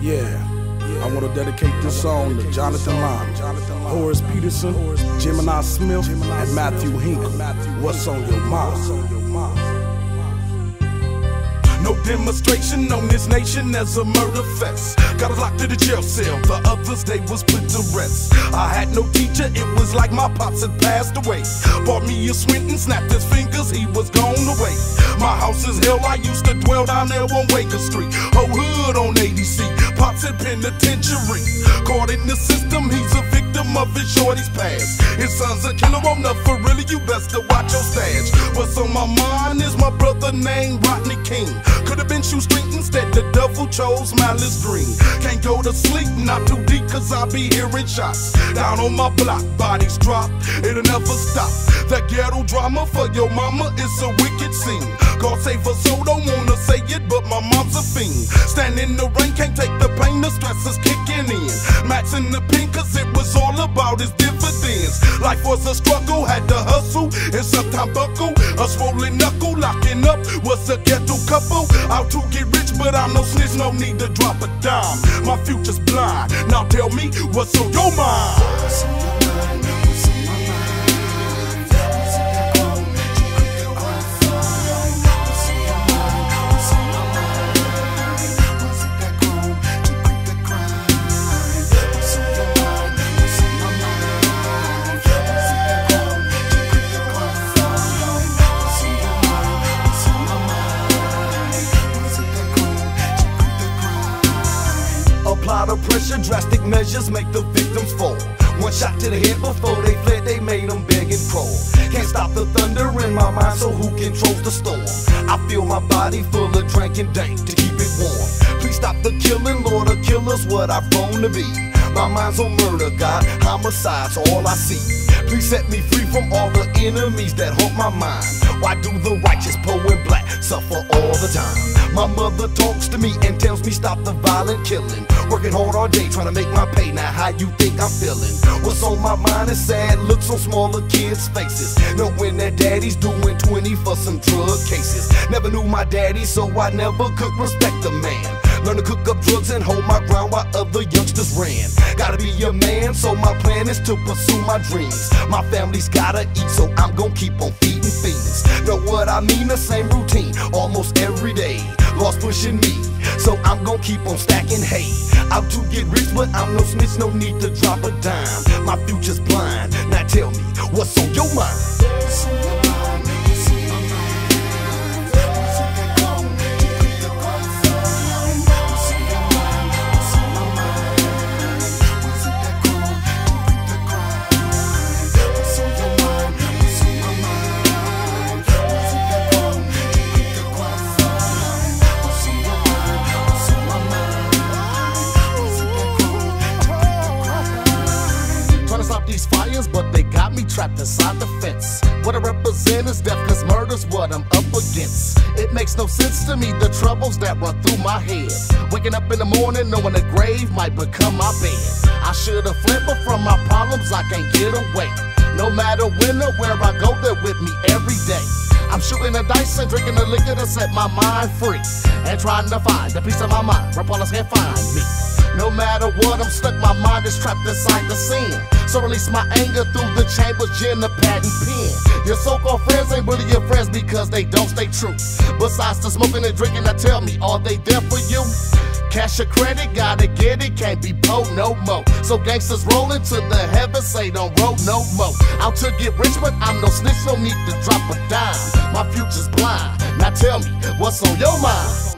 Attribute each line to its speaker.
Speaker 1: I want to dedicate this song to Jonathan Lyman, Horace Peterson, Gemini Smith, and Matthew Hinkle. What's on your mind?
Speaker 2: No demonstration on this nation as a murder fest. Got us locked in the jail cell, the others they was put to rest. I had no teacher, it was like my pops had passed away. Bought me a Swinton, snapped his fingers, he was gone away. My house is hell, I used to dwell down there on Waker Street. Whole hood on 80C, pops in penitentiary. Caught in the system, he's a victim of his shorty's past. His son's a killer on the for really, you best to watch your stash. What's on my mind is my brother named Rodney King. Could've been shoestring, instead the devil chose Malice Green. Can't go to sleep, not too deep, cause I be hearing shots. Down on my block, bodies drop, it'll never stop. That ghetto drama for your mama is a wicked scene. God save her soul, don't wanna say it, but my mom's a fiend. Stand in the rain, can't take the pain, the stress is kicking in. Max in the pink, cause it was all about his dividends. Life was a struggle, had to hustle, and sometimes buckle. A swollen knuckle, locking up was a ghetto couple. Out to get rich, but I'm no snitch, no need to drop a dime. My future's blind, now tell me what's on your mind. Apply the pressure, drastic measures make the victims fall. One shot to the head before they fled, they made them beg and crawl. Can't stop the thunder in my mind, so who controls the storm? I feel my body full of drink and dank to keep it warm. Please stop the killing, Lord, a killer's what I've grown to be. My mind's on murder, God, homicide's all I see. Please set me free from all the enemies that haunt my mind. Why do the righteous, poor and black, suffer all the time? My mother talks to me and tells me stop the violent killing. Working hard all day trying to make my pay, now how you think I'm feeling? What's on my mind is sad looks on smaller kids' faces, knowing that daddy's doing 20 for some drug cases. Never knew my daddy, so I never could respect the man. Learn to cook up drugs and hold my ground while other youngsters ran. Gotta be a man, so my plan is to pursue my dreams. My family's gotta eat, so I'm gon' keep on feeding fiends. Know what I mean? The same routine, almost every day. Lost pushing me, so I'm gon' keep on stacking hay. Out to get rich, but I'm no snitch, no need to drop a dime. My future's blind, now tell me, what's on your mind? These fires, but they got me trapped inside the fence. What I represent is death, cause murder's what I'm up against. It makes no sense to me, the troubles that run through my head. Waking up in the morning knowing the grave might become my bed. I should've fled, but from my problems I can't get away. No matter when or where I go, they're with me every day. I'm shooting the dice and drinking the liquor to set my mind free, and trying to find the peace of my mind where police can't find me. No matter what, I'm stuck, my mind is trapped inside the sin. So release my anger through the chambers, gin, the pad and pen. Your so-called friends ain't really your friends because they don't stay true. Besides the smoking and drinking, now tell me, are they there for you? Cash or credit, gotta get it, can't be broke no more. So gangsters rolling to the heavens, say don't roll no more. Out to get rich, but I'm no snitch, no need to drop a dime. My future's blind, now tell me, what's on your mind?